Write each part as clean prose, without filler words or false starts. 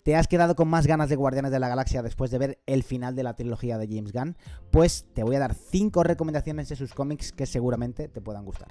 ¿Te has quedado con más ganas de Guardianes de la Galaxia después de ver el final de la trilogía de James Gunn? Pues te voy a dar 5 recomendaciones de sus cómics que seguramente te puedan gustar.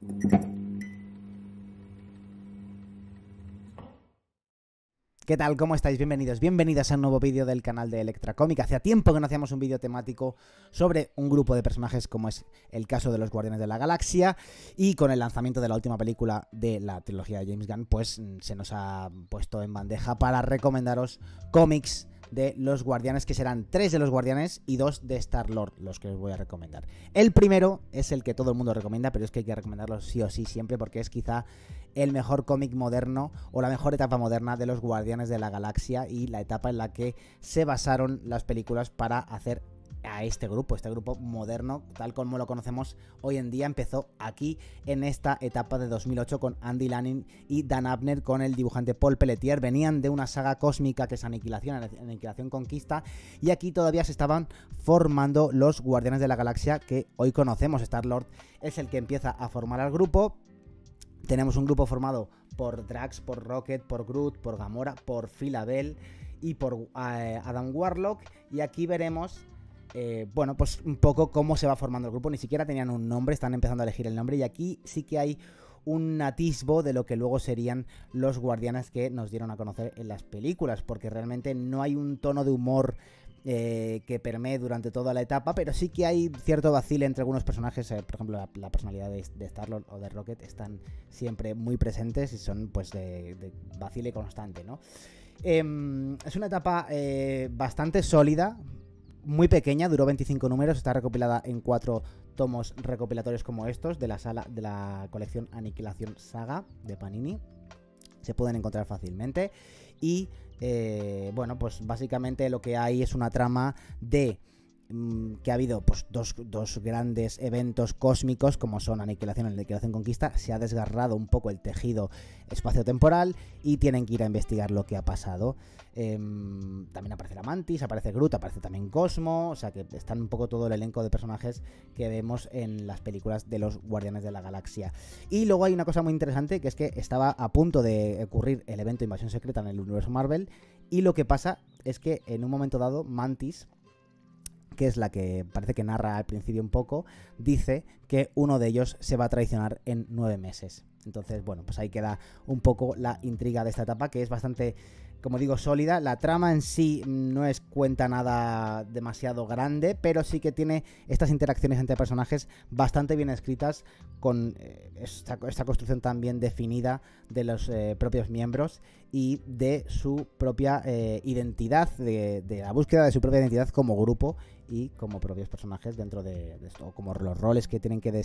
¿Qué tal? ¿Cómo estáis? Bienvenidos, bienvenidas a un nuevo vídeo del canal de Electra Comic. Hacía tiempo que no hacíamos un vídeo temático sobre un grupo de personajes como es el caso de los Guardianes de la Galaxia, y con el lanzamiento de la última película de la trilogía de James Gunn, pues se nos ha puesto en bandeja para recomendaros cómics de los Guardianes, que serán 3 de los Guardianes y 2 de Star-Lord, los que os voy a recomendar. El primero es el que todo el mundo recomienda, pero es que hay que recomendarlo sí o sí siempre, porque es quizá el mejor cómic moderno o la mejor etapa moderna de los Guardianes de la Galaxia, y la etapa en la que se basaron las películas para hacer a este grupo moderno, tal como lo conocemos hoy en día. Empezó aquí en esta etapa de 2008 con Andy Lanning y Dan Abnett con el dibujante Paul Pelletier. Venían de una saga cósmica que es Aniquilación Conquista, y aquí todavía se estaban formando los Guardianes de la Galaxia que hoy conocemos. Star-Lord es el que empieza a formar al grupo. Tenemos un grupo formado por Drax, por Rocket, por Groot, por Gamora, por Phyla-Vell y por Adam Warlock, y aquí veremos bueno, pues un poco cómo se va formando el grupo. Ni siquiera tenían un nombre, están empezando a elegir el nombre, y aquí sí que hay un atisbo de lo que luego serían los Guardianes que nos dieron a conocer en las películas, porque realmente no hay un tono de humor que permee durante toda la etapa, pero sí que hay cierto vacile entre algunos personajes. Por ejemplo, la personalidad de Star-Lord o de Rocket están siempre muy presentes y son pues de vacile constante, ¿no? Es una etapa bastante sólida, muy pequeña, duró 25 números, está recopilada en 4 tomos recopilatorios como estos de la colección Aniquilación Saga de Panini. Se pueden encontrar fácilmente, y bueno, pues básicamente lo que hay es una trama de que ha habido pues dos grandes eventos cósmicos como son Aniquilación y Aniquilación Conquista. Se ha desgarrado un poco el tejido espaciotemporal y tienen que ir a investigar lo que ha pasado. También aparece la Mantis, aparece Groot, aparece también Cosmo, o sea que están un poco todo el elenco de personajes que vemos en las películas de los Guardianes de la Galaxia. Y luego hay una cosa muy interesante, que es que estaba a punto de ocurrir el evento Invasión Secreta en el universo Marvel, y lo que pasa es que en un momento dado Mantis, que es la que parece que narra al principio un poco, dice que uno de ellos se va a traicionar en 9 meses. Entonces, bueno, pues ahí queda un poco la intriga de esta etapa, que es bastante, como digo, sólida. La trama en sí no cuenta nada demasiado grande, pero sí que tiene estas interacciones entre personajes bastante bien escritas, con esta construcción tan bien definida de los propios miembros y de su propia identidad, de la búsqueda de su propia identidad como grupo y como propios personajes dentro de esto, o como los roles que tienen que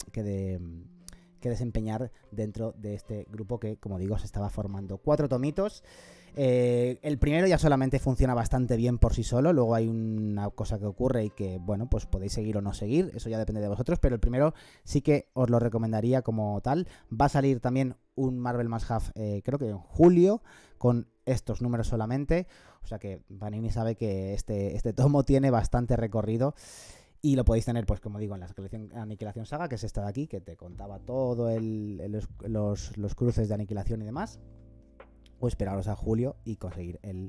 desempeñar dentro de este grupo que, como digo, se estaba formando. 4 tomitos. El primero ya solamente funciona bastante bien por sí solo. Luego hay una cosa que ocurre y que, bueno, pues podéis seguir o no seguir, eso ya depende de vosotros, pero el primero sí que os lo recomendaría como tal. Va a salir también un Marvel Must Have, creo que en julio, con estos números solamente, o sea que Panini sabe que este tomo tiene bastante recorrido. Y lo podéis tener, pues como digo, en la colección Aniquilación Saga, que es esta de aquí, que te contaba todo los cruces de aniquilación y demás. O esperaros a julio y conseguir el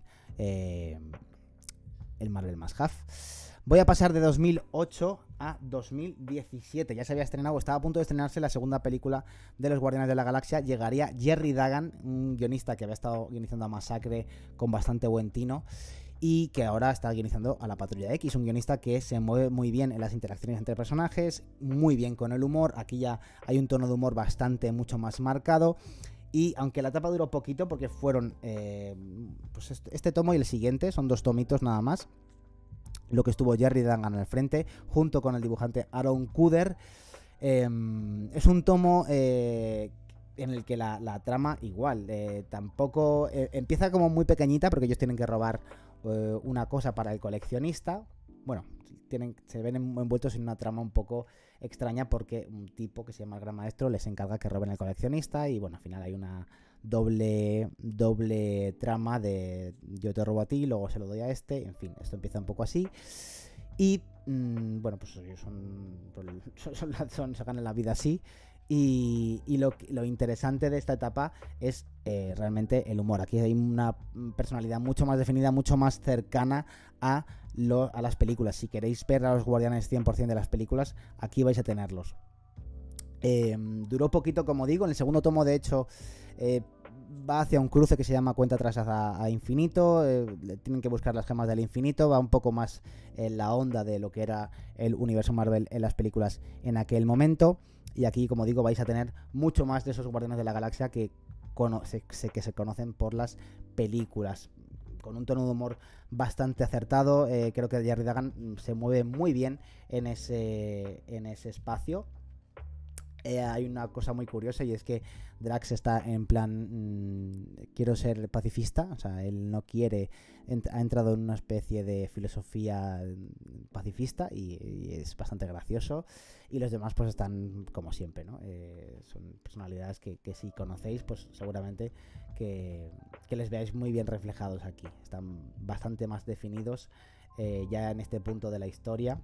Marvel Must Have. Voy a pasar de 2008 a 2017. Ya se había estrenado, estaba a punto de estrenarse la segunda película de los Guardianes de la Galaxia. Llegaría Jerry Duggan, un guionista que había estado guionizando a Masacre con bastante buen tino, y que ahora está guionizando a la Patrulla X, un guionista que se mueve muy bien en las interacciones entre personajes, muy bien con el humor. Aquí ya hay un tono de humor mucho más marcado, y aunque la etapa duró poquito, porque fueron pues este tomo y el siguiente, son 2 tomitos nada más, lo que estuvo Jerry Duggan al frente, junto con el dibujante Aaron Kuder. Es un tomo en el que la trama igual, tampoco empieza como muy pequeñita, porque ellos tienen que robar una cosa para el coleccionista. Bueno, se ven envueltos en una trama un poco extraña, porque un tipo que se llama el Gran Maestro les encarga que roben al coleccionista, y bueno, al final hay una doble trama de yo te robo a ti, luego se lo doy a este, en fin, esto empieza un poco así. Y bueno, pues ellos sacan la vida así. Y lo interesante de esta etapa es realmente el humor. Aquí hay una personalidad mucho más definida, mucho más cercana a las películas. Si queréis ver a los Guardianes 100% de las películas, aquí vais a tenerlos. Duró poquito, como digo. En el segundo tomo, de hecho, va hacia un cruce que se llama Cuenta atrás a infinito. Tienen que buscar las gemas del infinito. Va un poco más en la onda de lo que era el universo Marvel en las películas en aquel momento. Y aquí, como digo, vais a tener mucho más de esos Guardianes de la Galaxia que se conocen por las películas. Con un tono de humor bastante acertado. Creo que Jerry Duggan se mueve muy bien en ese espacio. Hay una cosa muy curiosa, y es que Drax está en plan quiero ser pacifista, o sea, él no quiere, ha entrado en una especie de filosofía pacifista, y es bastante gracioso. Y los demás pues están como siempre, ¿no? Son personalidades que si conocéis, pues seguramente que les veáis muy bien reflejados aquí. Están bastante más definidos ya en este punto de la historia.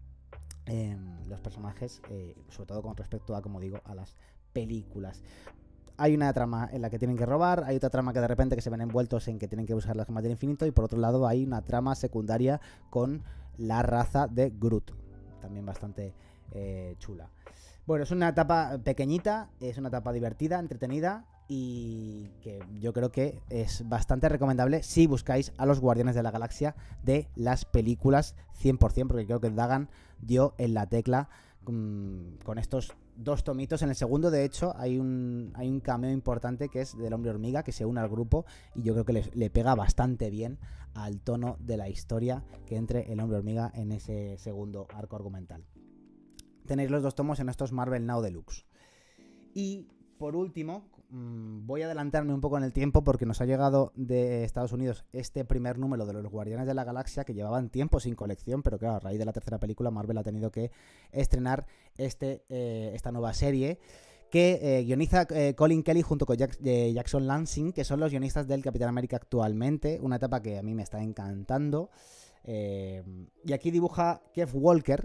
Los personajes, sobre todo con respecto a, como digo, a las películas. Hay una trama en la que tienen que robar, hay otra trama que de repente que se ven envueltos en que tienen que buscar las gemas del infinito, y por otro lado hay una trama secundaria con la raza de Groot, también bastante chula. Bueno, es una etapa pequeñita, es una etapa divertida, entretenida, y que yo creo que es bastante recomendable si buscáis a los Guardianes de la Galaxia de las películas 100%, porque creo que Duggan dio en la tecla con estos dos tomitos. En el segundo, de hecho, hay un cameo importante que es del Hombre Hormiga, que se une al grupo, y yo creo que le pega bastante bien al tono de la historia que entre el Hombre Hormiga en ese segundo arco argumental. Tenéis los dos tomos en estos Marvel Now Deluxe. Y por último, voy a adelantarme un poco en el tiempo, porque nos ha llegado de Estados Unidos este primer número de los Guardianes de la Galaxia, que llevaban tiempo sin colección, pero claro, a raíz de la tercera película Marvel ha tenido que estrenar esta nueva serie que guioniza Colin Kelly junto con Jackson Lansing, que son los guionistas del Capitán América actualmente, una etapa que a mí me está encantando. Y aquí dibuja Kev Walker,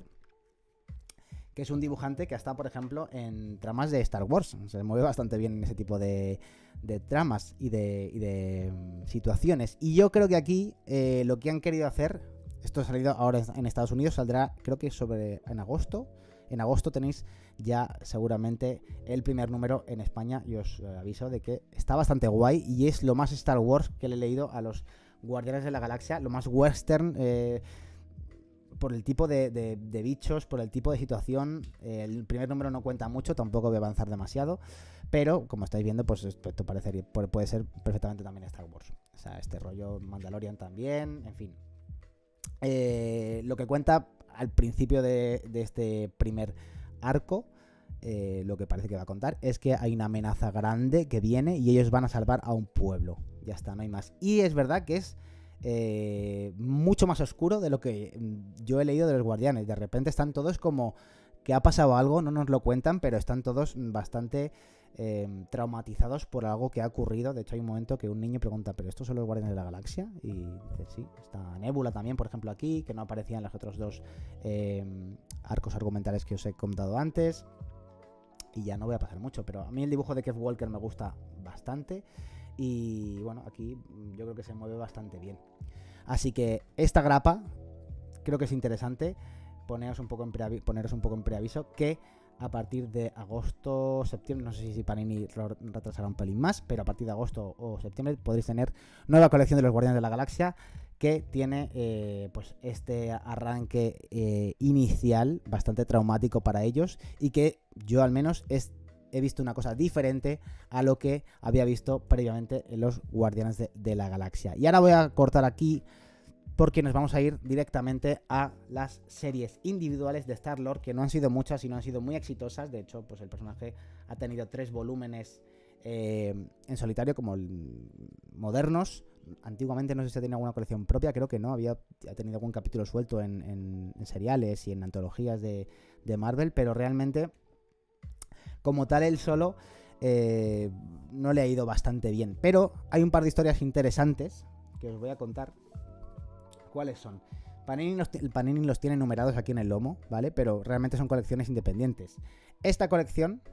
que es un dibujante que está, por ejemplo, en tramas de Star Wars. Se mueve bastante bien en ese tipo de tramas y de situaciones. Y yo creo que aquí lo que han querido hacer, esto ha salido ahora en Estados Unidos, saldrá creo que en agosto. En agosto tenéis ya seguramente el primer número en España, y os aviso de que está bastante guay, y es lo más Star Wars que le he leído a los Guardianes de la Galaxia, lo más western, por el tipo de bichos, por el tipo de situación. El primer número no cuenta mucho, tampoco voy a avanzar demasiado, pero como estáis viendo, pues esto puede ser perfectamente también Star Wars. O sea, este rollo Mandalorian también, en fin. Lo que cuenta al principio de este primer arco, lo que parece que va a contar, es que hay una amenaza grande que viene y ellos van a salvar a un pueblo. Ya está, no hay más. Y es verdad que es mucho más oscuro de lo que yo he leído de los Guardianes. De repente están todos como que ha pasado algo, no nos lo cuentan, pero están todos bastante traumatizados por algo que ha ocurrido. De hecho hay un momento que un niño pregunta, ¿pero estos son los Guardianes de la Galaxia? Y dice, sí. Está Nebula también, por ejemplo, aquí, que no aparecía en los otros dos arcos argumentales que os he contado antes. Y ya no voy a pasar mucho, pero a mí el dibujo de Kev Walker me gusta bastante. Y bueno, aquí yo creo que se mueve bastante bien. Así que esta grapa creo que es interesante. Poneros un poco en preaviso que a partir de agosto, septiembre, no sé si Panini lo retrasará un pelín más, pero a partir de agosto o septiembre podréis tener nueva colección de los Guardianes de la Galaxia, que tiene pues este arranque inicial bastante traumático para ellos, y que yo al menos he visto una cosa diferente a lo que había visto previamente en los Guardianes de la Galaxia. Y ahora voy a cortar aquí, porque nos vamos a ir directamente a las series individuales de Star-Lord, que no han sido muchas y no han sido muy exitosas. De hecho, pues el personaje ha tenido 3 volúmenes en solitario, como modernos. Antiguamente no sé si tenía alguna colección propia, creo que no, ha tenido algún capítulo suelto en seriales y en antologías de Marvel, pero realmente como tal él solo no le ha ido bastante bien. Pero hay un par de historias interesantes que os voy a contar. ¿Cuáles son? El Panini los tiene numerados aquí en el lomo, ¿vale? Pero realmente son colecciones independientes. Esta colección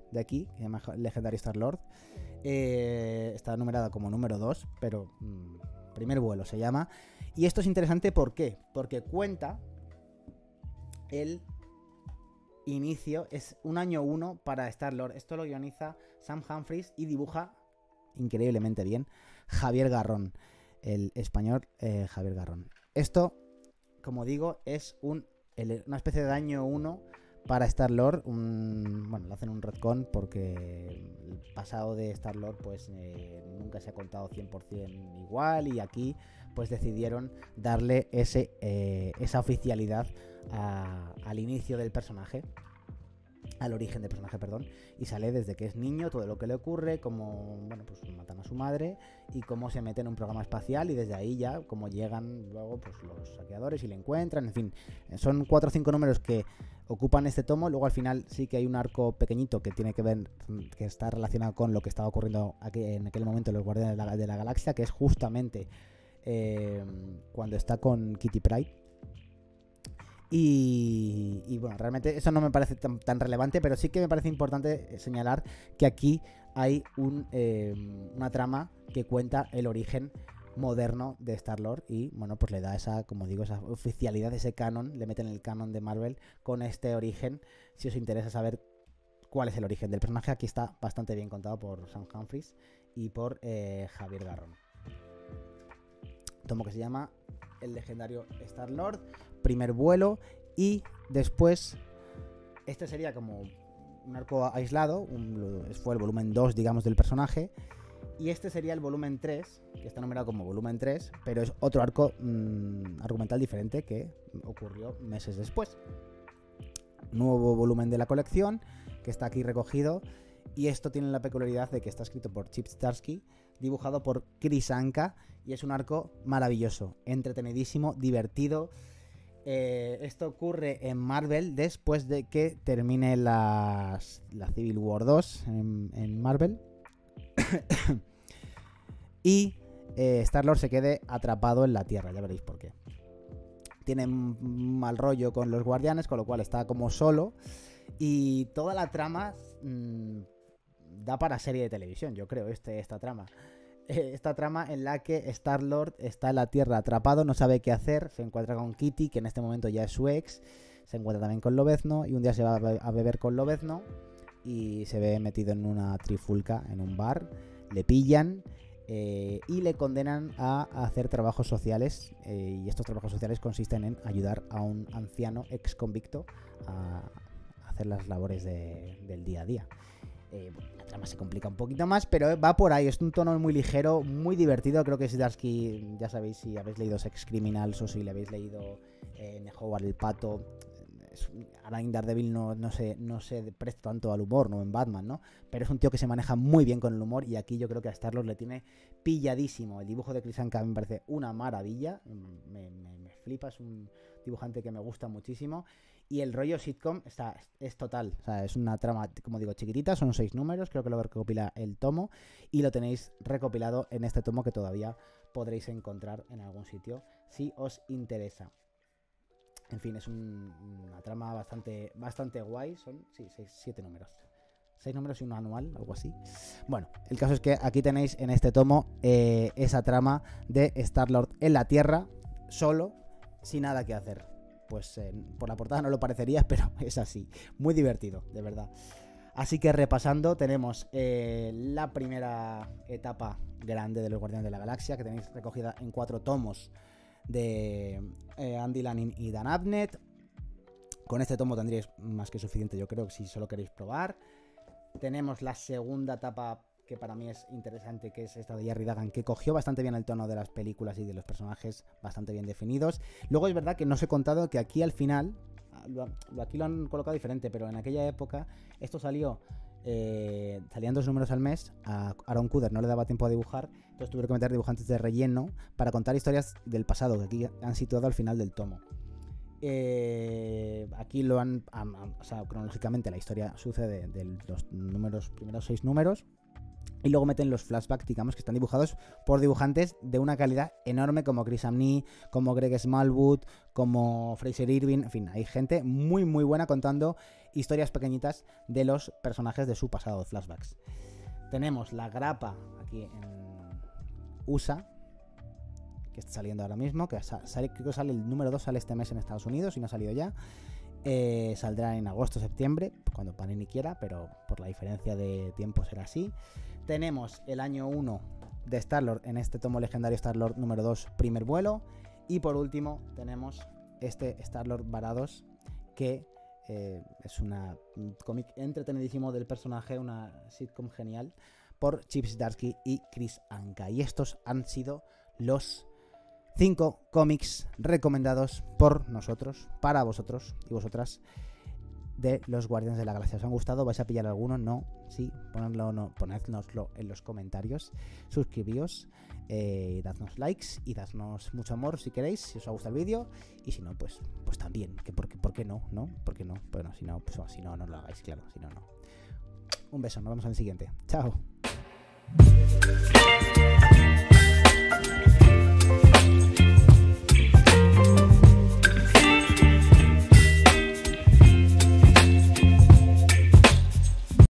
de aquí, que se llama Legendary Star-Lord. Está numerada como número 2, pero primer vuelo se llama. Y esto es interesante, ¿por qué? Porque cuenta el inicio, es un año 1 para Star-Lord. Esto lo guioniza Sam Humphries y dibuja increíblemente bien Javier Garrón, el español Javier Garrón. Esto, como digo, es una especie de año 1 para Star-Lord. Bueno, lo hacen un retcon porque el pasado de Star-Lord pues nunca se ha contado 100% igual, y aquí pues decidieron darle esa oficialidad al inicio del personaje, al origen del personaje, perdón, y sale desde que es niño, todo lo que le ocurre, cómo, bueno, pues matan a su madre y cómo se mete en un programa espacial, y desde ahí ya cómo llegan luego pues los saqueadores y le encuentran, en fin, son 4 o 5 números que ocupan este tomo. Luego al final sí que hay un arco pequeñito que tiene que ver, que está relacionado con lo que estaba ocurriendo en aquel momento en los Guardianes de la Galaxia, que es justamente cuando está con Kitty Pryde. Y bueno, realmente eso no me parece tan relevante, pero sí que me parece importante señalar que aquí hay una trama que cuenta el origen moderno de Star-Lord, y bueno, pues le da esa, como digo, esa oficialidad, ese canon, le meten el canon de Marvel con este origen. Si os interesa saber cuál es el origen del personaje, aquí está bastante bien contado por Sam Humphries y por Javier Garrón. Tomo que se llama El Legendario Star-Lord, primer vuelo, y después este sería como un arco aislado, fue el volumen 2, digamos, del personaje, y este sería el volumen 3, que está numerado como volumen 3, pero es otro arco argumental diferente que ocurrió meses después. Nuevo volumen de la colección, que está aquí recogido, y esto tiene la peculiaridad de que está escrito por Chip Zdarsky, dibujado por Chris Anka, y es un arco maravilloso, entretenidísimo, divertido. Esto ocurre en Marvel después de que termine la Civil War 2 en Marvel y Star-Lord se quede atrapado en la Tierra, ya veréis por qué. Tiene un mal rollo con los guardianes, con lo cual está como solo, y toda la trama da para serie de televisión, yo creo, esta trama. Esta trama en la que Star-Lord está en la Tierra atrapado, no sabe qué hacer, se encuentra con Kitty, que en este momento ya es su ex, se encuentra también con Lobezno, y un día se va a beber con Lobezno y se ve metido en una trifulca en un bar, le pillan y le condenan a hacer trabajos sociales, y estos trabajos sociales consisten en ayudar a un anciano ex convicto a hacer las labores del día a día. La trama se complica un poquito más, pero va por ahí. Es un tono muy ligero, muy divertido. Creo que Zdarsky, ya sabéis, si habéis leído Sex Criminals o si le habéis leído Howard el Pato, ahora en Daredevil no se presta tanto al humor, ¿no? En Batman, ¿no? Pero es un tío que se maneja muy bien con el humor, y aquí yo creo que a Star-Lord le tiene pilladísimo. El dibujo de Chris Anka me parece una maravilla, me flipa, es un dibujante que me gusta muchísimo. Y el rollo sitcom es total, o sea, es una trama, como digo, chiquitita, son 6 números, creo que lo recopila el tomo, y lo tenéis recopilado en este tomo que todavía podréis encontrar en algún sitio si os interesa. En fin, es una trama bastante guay, son 7 números. 6 números y uno anual, algo así. Bueno, el caso es que aquí tenéis en este tomo esa trama de Star-Lord en la Tierra, solo, sin nada que hacer. Pues por la portada no lo parecería, pero es así. Muy divertido, de verdad. Así que repasando, tenemos la primera etapa grande de los Guardianes de la Galaxia, que tenéis recogida en 4 tomos de Andy Lanning y Dan Abnett. Con este tomo tendríais más que suficiente, yo creo, si solo queréis probar. Tenemos la segunda etapa, que para mí es interesante, que es esta de Jerry Dagan, que cogió bastante bien el tono de las películas y de los personajes bastante bien definidos. Luego es verdad que no os he contado que aquí al final, aquí lo han colocado diferente, pero en aquella época esto salían 2 números al mes, a Aaron Kuder no le daba tiempo a dibujar, entonces tuvieron que meter dibujantes de relleno para contar historias del pasado, que aquí han situado al final del tomo. Aquí lo o sea, cronológicamente la historia sucede de los primeros 6 números. Y luego meten los flashbacks, digamos, que están dibujados por dibujantes de una calidad enorme, como Chris Samnee, como Greg Smallwood, como Fraser Irving. En fin, hay gente muy muy buena contando historias pequeñitas de los personajes de su pasado, flashbacks. Tenemos la grapa aquí en USA, que está saliendo ahora mismo, que creo que sale el número 2, sale este mes en Estados Unidos, y no ha salido ya. Saldrá en agosto, septiembre, cuando Panini quiera, pero por la diferencia de tiempo será así. Tenemos el año 1 de Star-Lord en este tomo legendario Star-Lord número 2, primer vuelo. Y por último tenemos este Star-Lord Varados, que es un cómic entretenidísimo del personaje, una sitcom genial, por Chip Zdarsky y Chris Anka. Y estos han sido los 5 cómics recomendados por nosotros, para vosotros y vosotras, de los Guardianes de la Galaxia. ¿Os han gustado? ¿Vais a pillar alguno? ¿No? Sí, ponednoslo en los comentarios. Suscribíos, dadnos likes y dadnos mucho amor si queréis, si os ha gustado el vídeo. Y si no, pues también. ¿Por qué no? ¿No? ¿Por qué no? Bueno, si no, pues si no, no lo hagáis, claro. Si no, no. Un beso, nos vemos en el siguiente. Chao.